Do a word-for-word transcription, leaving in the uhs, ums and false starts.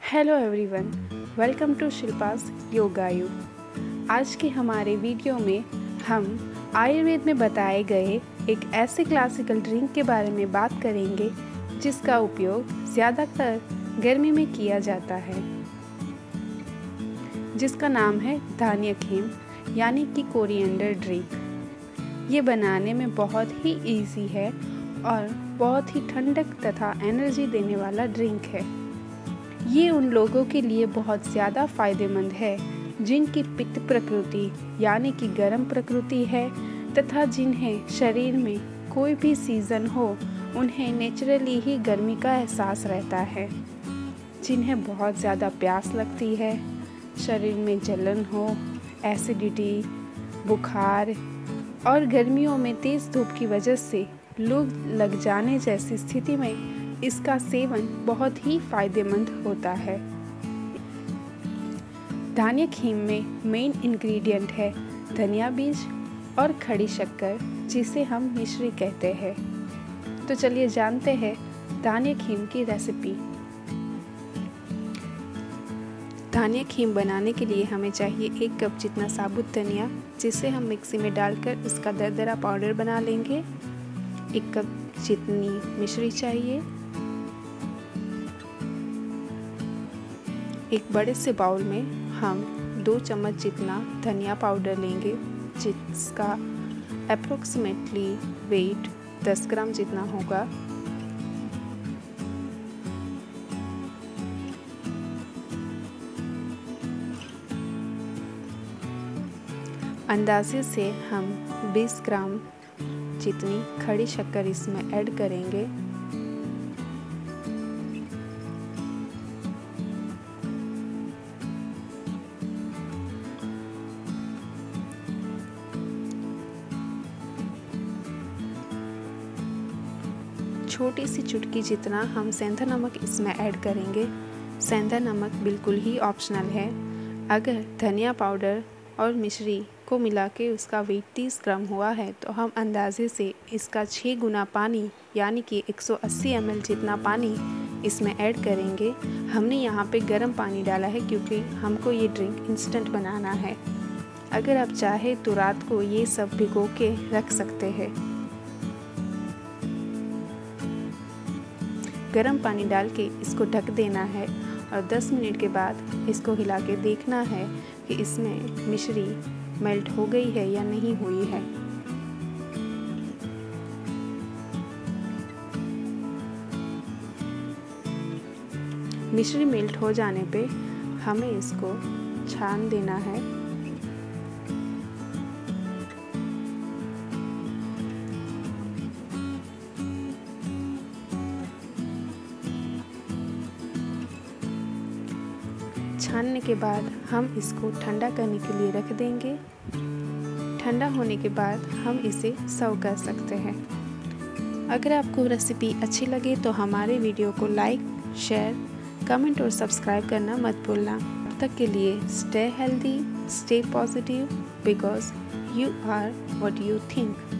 Hello everyone, welcome to Shilpa's Yogayu. आज के हमारे वीडियो में हम आयुर्वेद में बताए गए एक ऐसे क्लासिकल ड्रिंक के बारे में बात करेंगे जिसका उपयोग ज़्यादातर गर्मी में किया जाता है, जिसका नाम है धान्यखेम यानी कि कोरिएंडर ड्रिंक। ये बनाने में बहुत ही इजी है और बहुत ही ठंडक तथा एनर्जी देने वाला ड्रिंक है। ये उन लोगों के लिए बहुत ज़्यादा फायदेमंद है जिनकी पित्त प्रकृति यानी कि गर्म प्रकृति है तथा जिन्हें शरीर में कोई भी सीज़न हो उन्हें नेचुरली ही गर्मी का एहसास रहता है, जिन्हें बहुत ज़्यादा प्यास लगती है, शरीर में जलन हो, एसिडिटी, बुखार और गर्मियों में तेज़ धूप की वजह से लू लग जाने जैसी स्थिति में इसका सेवन बहुत ही फायदेमंद होता है। धान्यखेम में मेन इंग्रेडिएंट है धनिया बीज और खड़ी शक्कर, जिसे हम मिश्री कहते हैं। तो चलिए जानते हैं धान्यखेम की रेसिपी। धान्यखेम बनाने के लिए हमें चाहिए एक कप जितना साबुत धनिया, जिसे हम मिक्सी में डालकर इसका दरदरा पाउडर बना लेंगे। एक कप जितनी मिश्री चाहिए। एक बड़े से बाउल में हम दो चम्मच जितना धनिया पाउडर लेंगे, जिसका अप्रोक्सीमेटली वेट दस ग्राम जितना होगा। अंदाजे से हम बीस ग्राम जितनी खड़ी शक्कर इसमें ऐड करेंगे। छोटी सी चुटकी जितना हम सेंधा नमक इसमें ऐड करेंगे। सेंधा नमक बिल्कुल ही ऑप्शनल है। अगर धनिया पाउडर और मिश्री को मिला के उसका वेट तीस ग्राम हुआ है तो हम अंदाजे से इसका छः गुना पानी यानी कि एक सौ अस्सी एम एल जितना पानी इसमें ऐड करेंगे। हमने यहाँ पे गर्म पानी डाला है क्योंकि हमको ये ड्रिंक इंस्टेंट बनाना है। अगर आप चाहे तो रात को ये सब भिगो के रख सकते हैं। गरम पानी डाल के इसको ढक देना है और दस मिनट के बाद इसको हिला के देखना है कि इसमें मिश्री मेल्ट हो गई है या नहीं हुई है। मिश्री मेल्ट हो जाने पे हमें इसको छान देना है। छानने के बाद हम इसको ठंडा करने के लिए रख देंगे। ठंडा होने के बाद हम इसे सर्व कर सकते हैं। अगर आपको रेसिपी अच्छी लगे तो हमारे वीडियो को लाइक, शेयर, कमेंट और सब्सक्राइब करना मत भूलना। तब तक के लिए stay healthy, stay positive, because you are what you think.